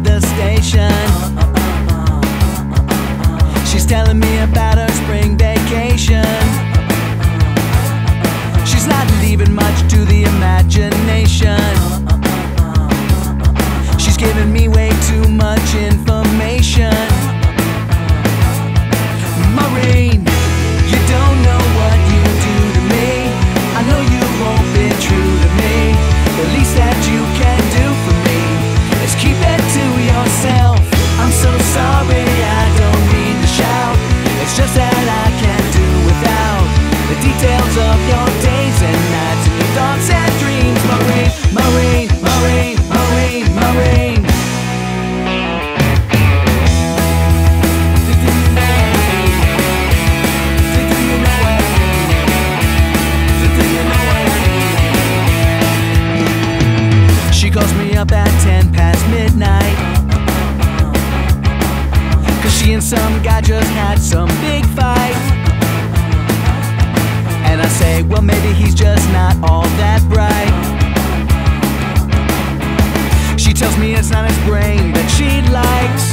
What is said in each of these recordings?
of the station. She's telling me about her spring vacation. She's not leaving much to the imagination. She's giving me way too much information. Maureen, you don't know what you do to me. I know you won't be true to me. The least that you can do for me is keep it to yourself. I'm so sorry, I don't mean to shout. It's just that I can't do without the details of your days and nights and your thoughts and dreams. Maureen, Maureen, Maureen, Maureen, Maureen. She calls me up at 10 past midnight, 'cause she and some guy just had some big fight. And I say, well, maybe he's just not all that bright. She tells me it's not his brain that she likes.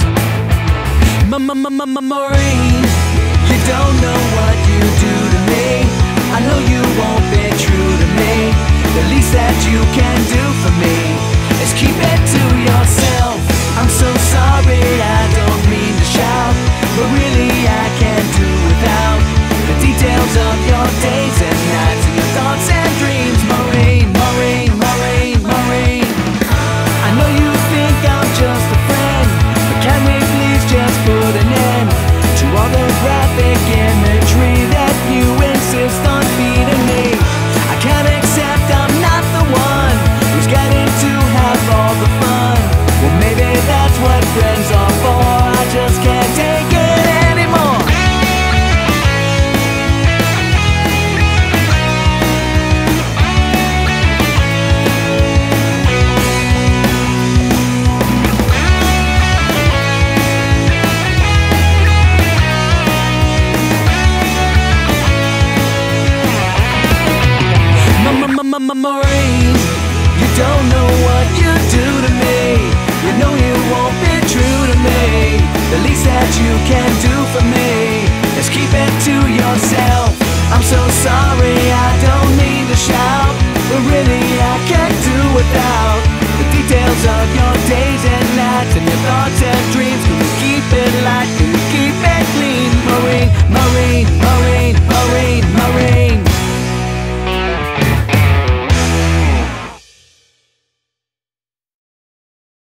Maureen, you don't know what you do to me. I know you won't be true to me. The least that you can do for me is keep it to yourself. I'm so sorry, I don't mean to shout, but really I can't do without the details of your days and nights and your thoughts and dreams. Maureen, Maureen, Maureen, Maureen. I know you think I'm just a friend, but can we please just put an end to all the graphic imagery that you insist on feeding me? I can't accept I'm not the one who's getting to have all the fun. Well, maybe that's what friends are for. I just can't take it anymore. Maureen, you don't know what you do to me. You know you won't be true to me. The least that you can do for me is keep it to yourself. I'm so sorry, I don't mean to shout, but really I can't do without the details of your days and nights and your thoughts and dreams. Can we keep it light? Can we keep it clean? Maureen, Maureen, Maureen, Maureen.